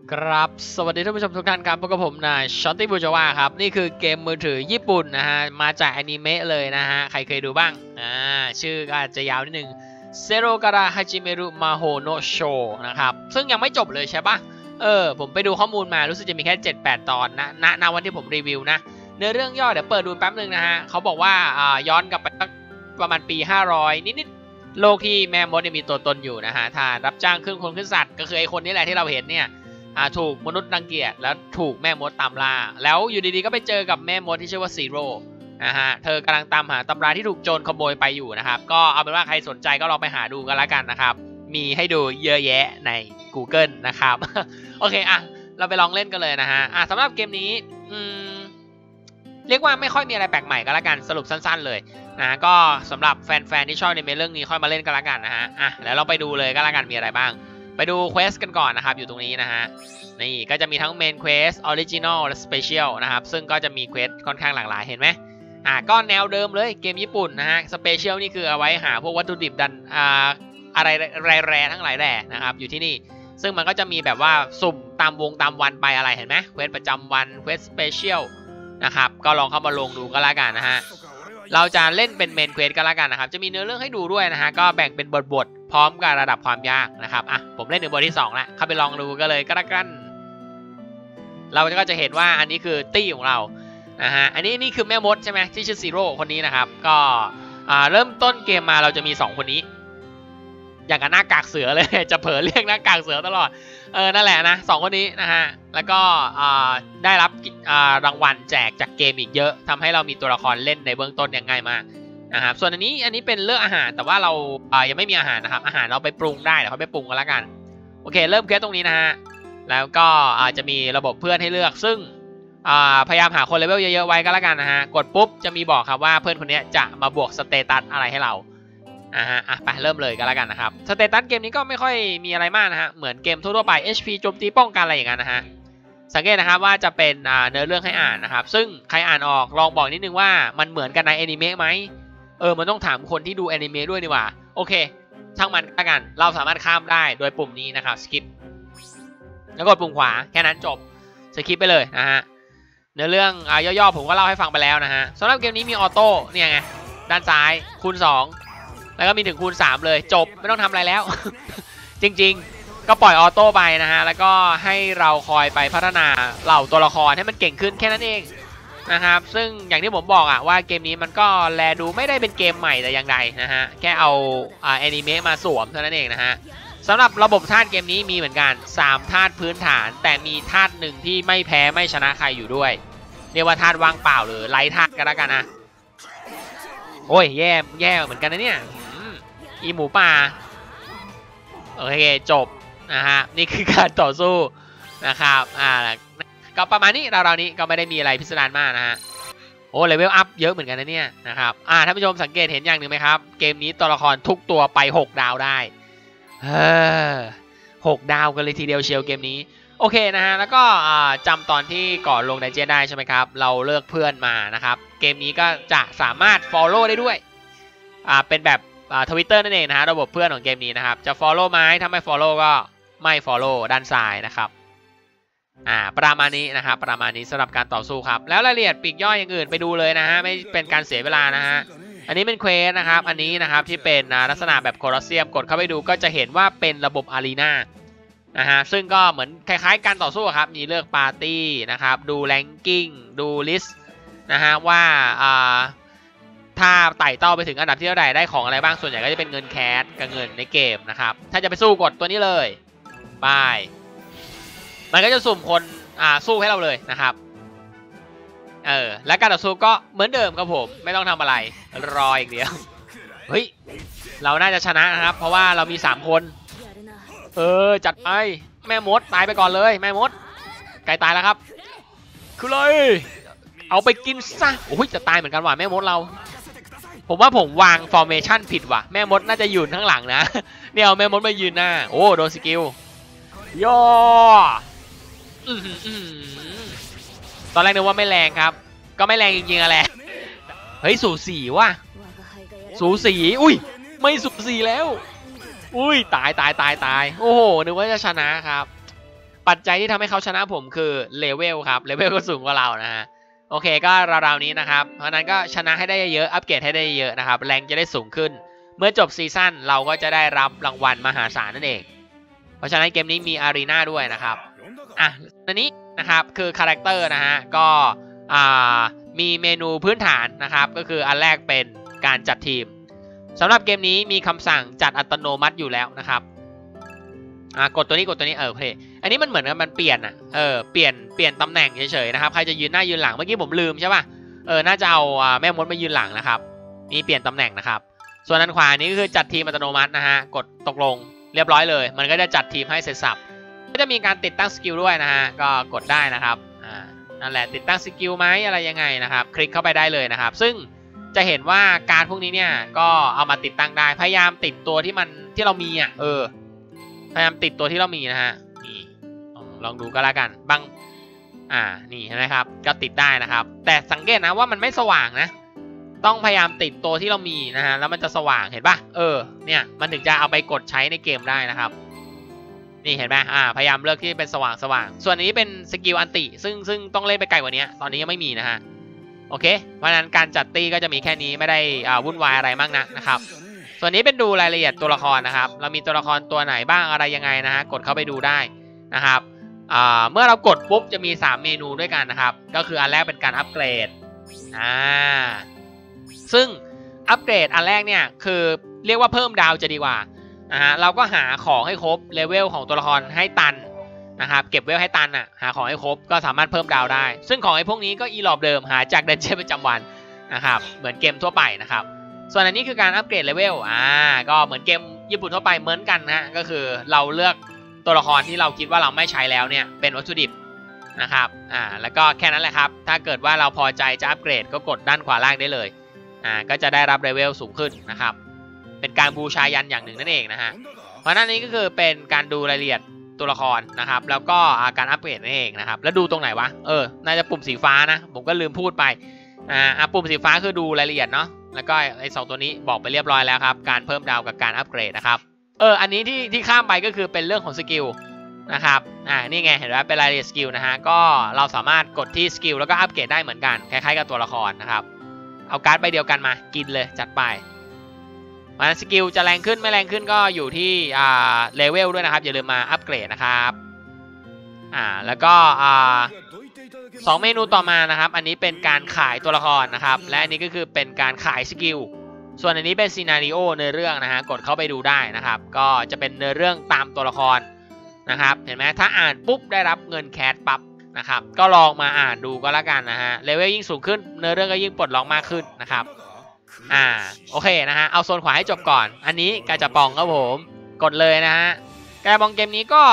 ครับสวัสดีท่านผู้ชมทุกท่านครับพบกับผมนายช็อตตี้บูจาวาครับนี่คือเกมมือถือญี่ปุ่นนะฮะมาจากอนิเมะเลยนะฮะใครเคยดูบ้างชื่อก็อาจจะยาวนิดนึงเซโรการาฮาจิเมรุมาโฮโนโชนะครับซึ่งยังไม่จบเลยใช่ปะผมไปดูข้อมูลมารู้สึกจะมีแค่7-8 ตอนณวันที่ผมรีวิวนะเนื้อเรื่องย่อเดี๋ยวเปิดดูแป๊บนึงนะฮะเขาบอกว่าย้อนกลับไปประมาณปี500นิดๆโลกที่แม่มดมีตัวตนอยู่นะฮะถ้ารับจ้างขึ้นคนขึ้นสัตว์ก็คือไอคนนี้แหละที่เราเห็นเนี่ยถูกมนุษย์รังเกียจแล้วถูกแม่มดตามล่าแล้วอยู่ดีๆก็ไปเจอกับแม่มดที่ชื่อว่าซีโร่นะฮะเธอกำลังตามหาตำราที่ถูกโจรขโมยไปอยู่นะครับก็เอาเป็นว่าใครสนใจก็ลองไปหาดูกันแล้วกันนะครับมีให้ดูเยอะแยะใน Google นะครับ โอเคเราไปลองเล่นกันเลยนะฮะสำหรับเกมนี้เรียกว่าไม่ค่อยมีอะไรแปลกใหม่ก็แล้วกันสรุปสั้นๆเลยนะก็สำหรับแฟนๆที่ชอบในเรื่องนี้ค่อยมาเล่นกันแล้วกันนะฮะแล้วเราไปดูเลยก็แล้วกันมีอะไรบ้างไปดูเควสกันก่อนนะครับอยู่ตรงนี้นะฮะนี่ก็จะมีทั้งเมนเควสออริจินอลและสเปเชียลนะครับซึ่งก็จะมีเควสค่อนข้างหลากหลายเห็นไหมก็แนวเดิมเลยเกมญี่ปุ่นนะฮะสเปเชียลนี่คือเอาไว้หาพวกวัตถุดิบดันอะไรแร่ทั้งหลายแหล่นะครับอยู่ที่นี่ซึ่งมันก็จะมีแบบว่าสุ่มตามวงตามวันไปอะไรเห็นไหมเควสประจำวันเควสสเปเชียลนะครับก็ลองเข้ามาลงดูก็แล้วกันนะฮะเราจะเล่นเป็นเมนเควสก็แล้วกันนะครับจะมีเนื้อเรื่องให้ดูด้วยนะฮะก็แบ่งเป็นบทพร้อมกับระดับความยากนะครับผมเล่นถึงบทที่2แล้วเข้าไปลองดูก็เลยก็แล้วกันเราก็จะเห็นว่าอันนี้คือตี้ของเรานะฮะอันนี้คือแม่มดใช่ไหมที่ชื่อซีโร่คนนี้นะครับก็เริ่มต้นเกมมาเราจะมี2คนนี้อย่างกับหน้ากากเสือเลยจะเผลอเรียกหน้ากากเสือตลอดนั่นแหละนะ2คนนี้นะฮะแล้วก็ได้รับรางวัลแจกจากเกมอีกเยอะทำให้เรามีตัวละครเล่นในเบื้องต้นอย่างง่ายมากนะครับส่วนอันนี้เป็นเรื่องอาหารแต่ว่าเรายังไม่มีอาหารนะครับอาหารเราไปปรุงได้เดี๋ยวเขาไปปรุงกันแล้วกันโอเคเริ่มเคสตรงนี้นะฮะแล้วก็จะมีระบบเพื่อนให้เลือกซึ่งพยายามหาคนเลเวลเยอะๆไว้ก็แล้วกันนะฮะกดปุ๊บจะมีบอกครับว่าเพื่อนคนนี้จะมาบวกสเตตัสอะไรให้เราไปเริ่มเลยก็แล้วกันนะครับสเตตัสเกมนี้ก็ไม่ค่อยมีอะไรมากนะฮะเหมือนเกมทั่วๆไป HP โจมตีป้องกันอะไรอย่างนั้นนะฮะสังเกตนะครับว่าจะเป็นเนื้อเรื่องให้อ่านนะครับซึ่งใครอ่านออกลองบอกนิดนึงว่ามันเหมือนกันในแอนิเมะไหมมันต้องถามคนที่ดูแอนิเมะด้วยดีกว่าโอเคช่างมันก็แล้วกันเราสามารถข้ามได้โดยปุ่มนี้นะครับสกิปแล้วกดปุ่มขวาแค่นั้นจบสกิปไปเลยนะฮะเนื้อเรื่องย่อๆผมก็เล่าให้ฟังไปแล้วนะฮะสำหรับเกมนี้มีออโต้เนี่ยไงด้านซ้ายคูณ2แล้วก็มีถึงคูณ3เลยจบไม่ต้องทำอะไรแล้ว จริงๆก็ปล่อยออโต้ไปนะฮะแล้วก็ให้เราคอยไปพัฒนาเหล่าตัวละครให้มันเก่งขึ้นแค่นั้นเองนะครับซึ่งอย่างที่ผมบอกว่าเกมนี้มันก็แลดูไม่ได้เป็นเกมใหม่แต่อย่างใดนะฮะแค่เอาแอนิเมะมาสวมเท่านั้นเองนะฮะสำหรับระบบธาตุเกมนี้มีเหมือนกัน3ธาตุพื้นฐานแต่มีธาตุหนึ่งที่ไม่แพ้ไม่ชนะใครอยู่ด้วยเรียกว่าธาตุว่างเปล่าหรือไร้ธาตุกันแล้วกันนะโอ้ยแย่เหมือนกันนะเนี่ยอีหมูป่าโอเคจบนะฮะนี่คือการต่อสู้นะครับก็ประมาณนี้เรานี้ก็ไม่ได้มีอะไรพิสดารมากนะฮะโอ้เลเวลอัพเยอะเหมือนกันนะเนี่ยนะครับท่านผู้ชมสังเกตเห็นอย่างหนึ่งไหมครับเกมนี้ตัวละครทุกตัวไป6 ดาวได้6 ดาวกันเลยทีเดียวเชียวเกมนี้โอเคนะฮะแล้วก็จำตอนที่ก่อนลงไดเจนได้ใช่ไหมครับเราเลือกเพื่อนมานะครับเกมนี้ก็จะสามารถ follow ได้ด้วยเป็นแบบTwitter นั่นเองนะฮะระบบเพื่อนของเกมนี้นะครับจะ follow ไหมถ้าไม่ follow ก็ไม่ follow ด้านซ้ายนะครับประมาณนี้นะครับประมาณนี้สำหรับการต่อสู้ครับแล้วรายละเอียดปลีกย่อยอย่างอื่นไปดูเลยนะฮะไม่เป็นการเสียเวลานะฮะอันนี้เป็นเควสนะครับอันนี้นะครับที่เป็นลักษณะแบบโคลอสเซียมกดเข้าไปดูก็จะเห็นว่าเป็นระบบอารีนานะฮะซึ่งก็เหมือนคล้ายๆการต่อสู้ครับมีเลือกปาร์ตี้นะครับดูแรงกิ้งดูลิสต์นะฮะว่าถ้าไต่เต้าไปถึงอันดับที่เท่าไหร่ได้ของอะไรบ้างส่วนใหญ่ก็จะเป็นเงินแคสกับเงินในเกมนะครับถ้าจะไปสู้กดตัวนี้เลยไปมันก็จะสุ่มคนสู้ให้เราเลยนะครับและการต่อสู้ก็เหมือนเดิมครับผมไม่ต้องทำอะไรรออย่างเดียวเฮ้ยเราน่าจะชนะนะครับเพราะว่าเรามี3คนจัดไปแม่มดตายไปก่อนเลยแม่มดไก่ตายแล้วครับคือเลยเอาไปกินซะโอ้ยจะตายเหมือนกันว่ะแม่มดเราผมว่าผมวางฟอร์เมชั่นผิดว่ะแม่มดน่าจะยืนข้างหลังนะเนี่ยเอาแม่มดมายืนหน้าโอ้โดนสกิลย่อตอนแรกนึกว่าไม่แรงครับก็ไม่แรงจริงๆอะไรเฮ้ยสูสีว่ะสูสีอุ้ยไม่สูสีแล้วอุ้ยตายโอ้โหนึกว่าจะชนะครับปัจจัยที่ทำให้เขาชนะผมคือเลเวลครับเลเวลก็สูงกว่าเรานะฮะโอเคก็ราวๆนี้นะครับเพราะนั้นก็ชนะให้ได้เยอะอัปเกรดให้ได้เยอะนะครับแรงจะได้สูงขึ้นเมื่อจบซีซั่นเราก็จะได้รับรางวัลมหาศาลนั่นเองเพราะฉะนั้นเกมนี้มีอารีนาด้วยนะครับอันนี้นะครับคือคาแรคเตอร์นะฮะก็มีเมนูพื้นฐานนะครับก็คืออันแรกเป็นการจัดทีมสำหรับเกมนี้มีคำสั่งจัดอัตโนมัติอยู่แล้วนะครับกดตัวนี้โอเคอันนี้มันเหมือนกับมันเปลี่ยนเปลี่ยนตำแหน่งเฉยๆนะครับใครจะยืนหน้ายืนหลังเมื่อกี้ผมลืมใช่ป่ะน่าจะเอาแม่มดมายืนหลังนะครับนี่เปลี่ยนตำแหน่งนะครับส่วนด้านขวานี้ก็คือจัดทีมอัตโนมัตินะฮะกดตกลงเรียบร้อยเลยมันก็จะจัดทีมให้เสร็จสับก็จะมีการติดตั้งสกิลด้วยนะฮะก็กดได้นะครับนั่นแหละติดตั้งสกิลไหมอะไรยังไงนะครับคลิกเข้าไปได้เลยนะครับซึ่งจะเห็นว่าการพวกนี้เนี่ยก็เอามาติดตั้งได้พยายามติดตัวที่เรามีพยายามติดตัวที่เรามีนะฮะนี่ลองดูก็แล้วกันบางนี่เห็นไหมครับก็ติดได้นะครับแต่สังเกตนะว่ามันไม่สว่างนะต้องพยายามติดตัวที่เรามีนะฮะแล้วมันจะสว่างเห็นปะเนี่ยมันถึงจะเอาไปกดใช้ในเกมได้นะครับนี่เห็นไหมพยายามเลือกที่เป็นสว่างส่วนนี้เป็นสกิลอันติซึ่งต้องเล่นไปไกลกว่านี้ตอนนี้ยังไม่มีนะฮะโอเคเพราะนั้นการจัดตีก็จะมีแค่นี้ไม่ได้วุ่นวายอะไรมากนักนะครับส่วนนี้เป็นดูรายละเอียดตัวละครนะครับเรามีตัวละครตัวไหนบ้างอะไรยังไงนะฮะกดเข้าไปดูได้นะครับเมื่อเรากดปุ๊บจะมี3เมนูด้วยกันนะครับก็คืออันแรกเป็นการอัปเกรดซึ่งอัปเกรดอันแรกเนี่ยคือเรียกว่าเพิ่มดาวจะดีกว่านะฮะเราก็หาของให้ครบเลเวลของตัวละครให้ตันนะครับเก็บเวลให้ตันหาของให้ครบก็สามารถเพิ่มดาวได้ซึ่งของไอ้พวกนี้ก็อีหลอบเดิมหาจากดันเจี้ยนประจำวันนะครับเหมือนเกมทั่วไปนะครับส่วนอันนี้คือการอัปเกรดเลเวลก็เหมือนเกมญี่ปุ่นทั่วไปเหมือนกันนะก็คือเราเลือกตัวละครที่เราคิดว่าเราไม่ใช้แล้วเนี่ยเป็นวัตถุดิบนะครับแล้วก็แค่นั้นแหละครับถ้าเกิดว่าเราพอใจจะอัปเกรดก็กดด้านขวาล่างได้เลยก็จะได้รับเลเวลสูงขึ้นนะครับเป็นการบูชายันอย่างหนึ่งนั่นเองนะฮะเพราะนั้นนี้ก็คือเป็นการดูรายละเอียดตัวละครนะครับแล้วก็การอัปเกรดนั่นเองนะครับแล้วดูตรงไหนวะน่าจะปุ่มสีฟ้านะผมก็ลืมพูดไปปุ่มสีฟ้าคือดูรายละเอียดเนาะแล้วก็ไอ้2ตัวนี้บอกไปเรียบร้อยแล้วครับการเพิ่มดาวกับการอัปเกรดนะครับอันนี้ที่ข้ามไปก็คือเป็นเรื่องของสกิลนะครับนี่ไงเห็นไหมเป็นรายละเอียดสกิลนะฮะก็เราสามารถกดที่สกิลแล้วก็อัปเกรดได้เหมือนกันคล้ายๆกับตัวละครนะครับเอาการ์ดใบเดียวกันมากินเลยจัดไปสกิลจะแรงขึ้นไม่แรงขึ้นก็อยู่ที่เลเวลด้วยนะครับอย่าลืมมาอัปเกรดนะครับแล้วก็2เมนูต่อมานะครับอันนี้เป็นการขายตัวละครนะครับและอันนี้ก็คือเป็นการขายสกิลส่วนอันนี้เป็นซีนาริโอเนื้อเรื่องนะฮะกดเข้าไปดูได้นะครับก็จะเป็นเนื้อเรื่องตามตัวละครนะครับเห็นไหมถ้าอ่านปุ๊บได้รับเงินแคสปั๊บนะครับก็ลองมาอ่านดูก็แล้วกันนะฮะเลเวลยิ่งสูงขึ้นเนื้อเรื่องก็ยิ่งปลดล็อกมากขึ้นนะครับโอเคนะฮะเอาโซนขวาให้จบก่อนอันนี้กาจะปองครับผมกดเลยนะฮะกาจะปองเกมนี้ก็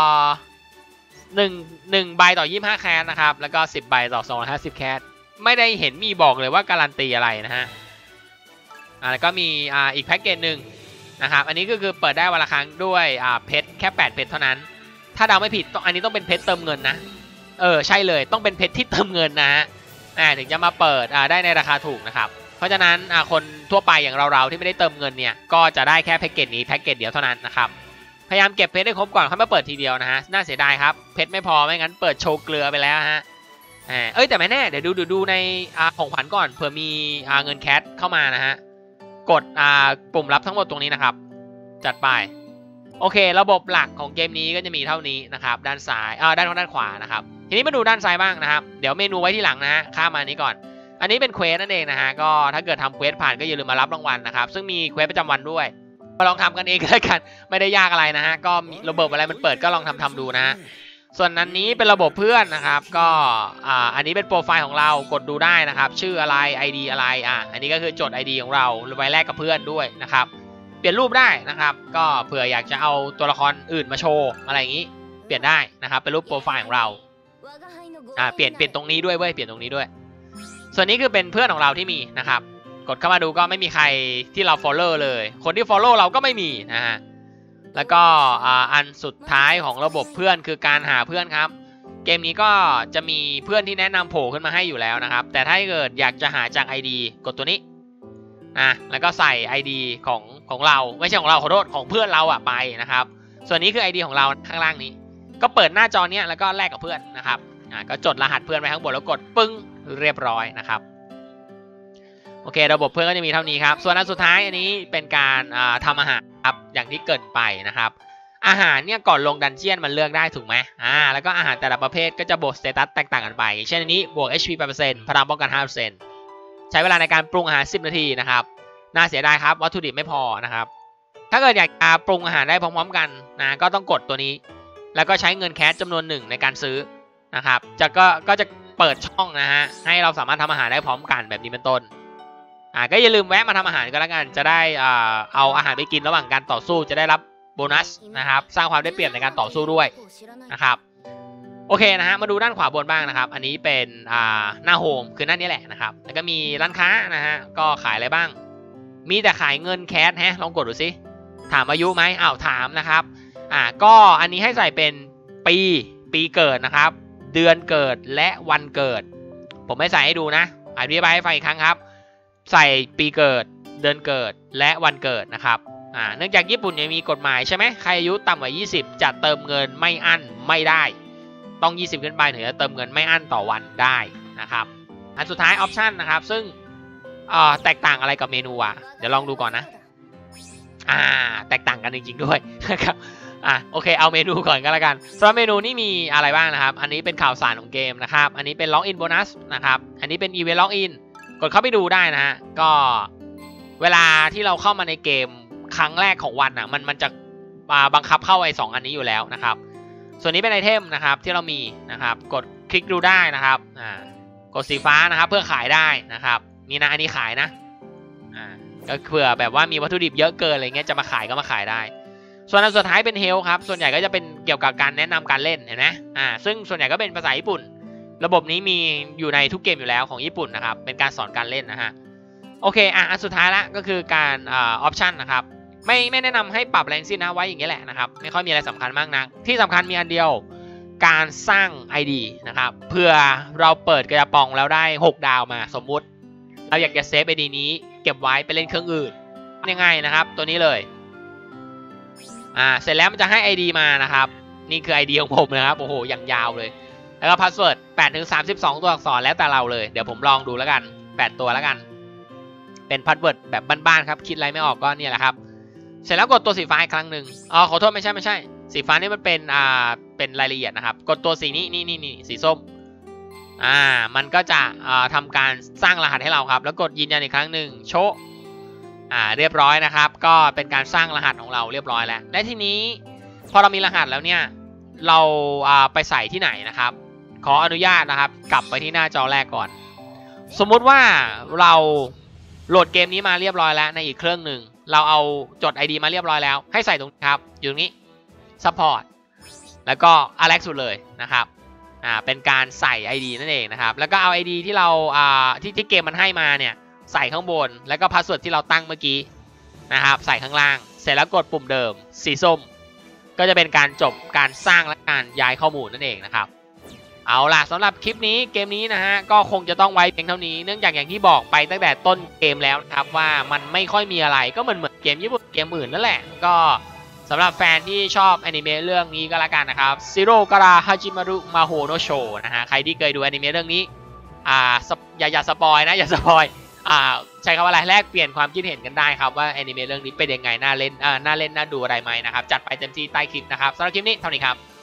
1ใบต่อ25แคสนะครับแล้วก็10ใบต่อ250แคสไม่ได้เห็นมีบอกเลยว่าการันตีอะไรนะฮะแล้วก็มีอีกแพ็กเกจหนึ่งนะครับอันนี้ก็คือเปิดได้วันละครั้งด้วยเพชรแค่8เพชรเท่านั้นถ้าเดาไม่ผิดอันนี้ต้องเป็นเพชรเติมเงินนะใช่เลยต้องเป็นเพชรที่เติมเงินนะฮะถึงจะมาเปิดได้ในราคาถูกนะครับเพราะฉะนั้นคนทั่วไปอย่างเราที่ไม่ได้เติมเงินเนี่ยก็จะได้แค่แพ็กเกจนี้แพ็กเกจเดียวเท่านั้นนะครับพยายามเก็บเพชรให้ครบก่อนค่อยมาเปิดทีเดียวนะฮะน่าเสียดายครับเพชรไม่พอไม่งั้นเปิดโชว์เกลือไปแล้วฮะแต่ไม่แน่เดี๋ยวดูในของขวัญก่อนเผื่อมีเงินแคชเข้ามานะฮะกดปุ่มรับทั้งหมดตรงนี้นะครับจัดไปโอเคระบบหลักของเกมนี้ก็จะมีเท่านี้นะครับด้านซ้ายด้านขวานะครับทีนี้มาดูด้านซ้ายบ้างนะครับเดี๋ยวเมนูไว้ที่หลังนะฮะข้ามมานี้ก่อนอันนี้เป็นเควสนั่นเองนะฮะก็ถ้าเกิดทำเควสผ่านก็อย่าลืมมารับรางวัลนะครับซึ่งมีเควสประจำวันด้วยมาลองทำกันเองก็ได้กันไม่ได้ยากอะไรนะฮะก็ระบบอะไรมันเปิดก็ลองทำดูนะฮะส่วนอันนี้เป็นระบบเพื่อนนะครับก็อันนี้เป็นโปรไฟล์ของเรากดดูได้นะครับชื่ออะไร ID อะไรอันนี้ก็คือจด ID ของเราไว้แลกกับเพื่อนด้วยนะครับเปลี่ยนรูปได้นะครับก็เผื่ออยากจะเอาตัวละครอื่นมาโชว์อะไรอย่างนี้เปลี่ยนได้นะครับเป็นรูปโปรไฟล์ของเราเปลี่ยนตรงนี้ด้วยเว้ยเปลี่ยนตรงนี้ด้วยส่วนนี้คือเป็นเพื่อนของเราที่มีนะครับกดเข้ามาดูก็ไม่มีใครที่เรา follow เลยคนที่ follow เราก็ไม่มีนะฮะแล้วก็อันสุดท้ายของระบบเพื่อนคือการหาเพื่อนครับเกมนี้ก็จะมีเพื่อนที่แนะนำโผล่ขึ้นมาให้อยู่แล้วนะครับแต่ถ้าเกิดอยากจะหาจาก ID กดตัวนี้แล้วก็ใส่ ID ของเราไม่ใช่ของเราขอโทษของเพื่อนเราไปนะครับส่วนนี้คือ ID ของเราข้างล่างนี้ก็เปิดหน้าจอเนี้ยแล้วก็แลกกับเพื่อนนะครับก็จดรหัสเพื่อนไว้ข้างบนแล้วกดปึ้งเรียบร้อยนะครับโอเคระบบเพื่อนก็จะมีเท่านี้ครับส่วนอันสุดท้ายอันนี้เป็นการทำอาหารครับอย่างที่เกิดไปนะครับอาหารเนี่ยก่อนลงดันเจียนมันเลือกได้ถูกไหมแล้วก็อาหารแต่ละประเภทก็จะบวกสเตตัสแตกต่างกันไปอย่างเช่นอันนี้บวก HP 8% พลังป้องกัน 5% ใช้เวลาในการปรุงอาหาร10 นาทีนะครับน่าเสียดายครับวัตถุดิบไม่พอนะครับถ้าเกิดอยากจะปรุงอาหารได้พร้อมๆกันนะก็ต้องกดตัวนี้แล้วก็ใช้เงินแคชจำนวนหนึ่งในการซื้อนะครับก็จะเปิดช่องนะฮะให้เราสามารถทำอาหารได้พร้อมกันแบบนี้เป็นต้นก็อย่าลืมแวะมาทำอาหารกันแล้วกันจะได้เอาอาหารไปกินระหว่างการต่อสู้จะได้รับโบนัสนะครับสร้างความได้เปรียบในการต่อสู้ด้วยนะครับโอเคนะฮะมาดูด้านขวาบนบ้างนะครับอันนี้เป็นหน้าโฮมคือหน้านี้แหละนะครับแล้วก็มีร้านค้านะฮะก็ขายอะไรบ้างมีแต่ขายเงินแคชลองกดดูสิถามอายุไหมถามนะครับก็อันนี้ให้ใส่เป็นปีเกิดนะครับเดือนเกิดและวันเกิดผมไม่ใส่ให้ดูนะอธิบายให้ฟังอีกครั้งครับใส่ปีเกิดเดือนเกิดและวันเกิดนะครับเนื่องจากญี่ปุ่นยังมีกฎหมายใช่ไหมใครอายุต่ำกว่า20จะเติมเงินไม่อั้นไม่ได้ต้อง20ขึ้นไปถึงจะเติมเงินไม่อั้นต่อวันได้นะครับอันสุดท้ายออปชันนะครับซึ่งแตกต่างอะไรกับเมนูเดี๋ยวลองดูก่อนนะแตกต่างกันจริงๆด้วยนะครับโอเคเอาเมนูก่อนก็แล้วกันสำหรับเมนูนี่มีอะไรบ้างนะครับอันนี้เป็นข่าวสารของเกมนะครับอันนี้เป็นล็อกอินโบนัสนะครับอันนี้เป็นอีเวนต์ล็อกอินกดเข้าไปดูได้นะฮะก็เวลาที่เราเข้ามาในเกมครั้งแรกของวันมันจะบังคับเข้าไอ้2อันนี้อยู่แล้วนะครับส่วนนี้เป็นไอเทมนะครับที่เรามีนะครับกดคลิกดูได้นะครับกดสีฟ้านะครับเพื่อขายได้นะครับนี่นะอันนี้ขายนะก็เผื่อแบบว่ามีวัตถุดิบเยอะเกินอะไรเงี้ยจะมาขายก็มาขายได้ส่วนอันสุดท้ายเป็นเฮลครับส่วนใหญ่ก็จะเป็นเกี่ยวกับการแนะนำการเล่นเห็นไหมซึ่งส่วนใหญ่ก็เป็นภาษาญี่ปุ่นระบบนี้มีอยู่ในทุกเกมอยู่แล้วของญี่ปุ่นนะครับเป็นการสอนการเล่นนะฮะโอเคอันสุดท้ายละก็คือการออปชันนะครับไม่แนะนำให้ปรับแรงสิ้นนะไว้อย่างนี้แหละนะครับไม่ค่อยมีอะไรสำคัญมากนักที่สำคัญมีอันเดียวการสร้าง ID นะครับเพื่อเราเปิดกระป๋องแล้วได้6ดาวมาสมมุติเราอยากจะเซฟ ID นี้เก็บไว้ไปเล่นเครื่องอื่นยังไงนะครับตัวนี้เลยเสร็จแล้วมันจะให้ ID มานะครับนี่คือ ID ของผมนะครับโอ้โหอย่างยาวเลยแล้วก็พาสเวิร์ด8 ถึง 32 ตัวอักษรแล้วแต่เราเลยเดี๋ยวผมลองดูแล้วกัน8ตัวแล้วกันเป็นพาสเวิร์ดแบบบ้านๆครับคิดอะไรไม่ออกก็เนี่ยแหละครับเสร็จแล้วกดตัวสีฟ้าอีกครั้งหนึ่งขอโทษไม่ใช่สีฟ้านี่มันเป็นรายละเอียดนะครับกดตัวสีนี้นี่สีส้มมันก็จะทำการสร้างรหัสให้เราครับแล้วกดยืนยันอีกครั้งหนึ่งโชว์เรียบร้อยนะครับก็เป็นการสร้างรหัสของเราเรียบร้อยแล้วและทีนี้พอเรามีรหัสแล้วเนี่ยเราไปใส่ที่ไหนนะครับขออนุญาตนะครับกลับไปที่หน้าจอแรกก่อนสมมุติว่าเราโหลดเกมนี้มาเรียบร้อยแล้วในอีกเครื่องหนึ่งเราเอาจด ID มาเรียบร้อยแล้วให้ใส่ตรงนี้ครับอยู่ตรงนี้ Support แล้วก็ Alex สุดเลยนะครับเป็นการใส่ ID นั่นเองนะครับแล้วก็เอา ID ที่เราที่เกมมันให้มาเนี่ยใส่ข้างบนแล้วก็พาสเวิร์ดที่เราตั้งเมื่อกี้นะครับใส่ข้างล่างเสร็จแล้วกดปุ่มเดิมสีส้มก็จะเป็นการจบการสร้างและการย้ายข้อมูลนั่นเองนะครับเอาล่ะสำหรับคลิปนี้เกมนี้นะฮะก็คงจะต้องไว้เพียงเท่านี้เนื่องจากอย่างที่บอกไปตั้งแต่ต้นเกมแล้วนะครับว่ามันไม่ค่อยมีอะไรก็เหมือนเกมญี่ปุ่นเกมอื่นนั่นแหละก็สำหรับแฟนที่ชอบอนิเมะเรื่องนี้ก็แล้วกันนะครับซิโร่การาฮาจิมารุมาโฮโนโชนะฮะใครที่เคยดูอนิเมะเรื่องนี้อย่าสปอยนะอย่าสปอยใช้คำว่าอะไรแลกเปลี่ยนความคิดเห็นกันได้ครับว่าอนิเมะเรื่องนี้เป็นยังไงน่าเล่นน่าดูอะไรไหมนะครับจัดไปเต็มที่ใต้คลิปนะครับสำหรับคลิปนี้เท่านี้ครับ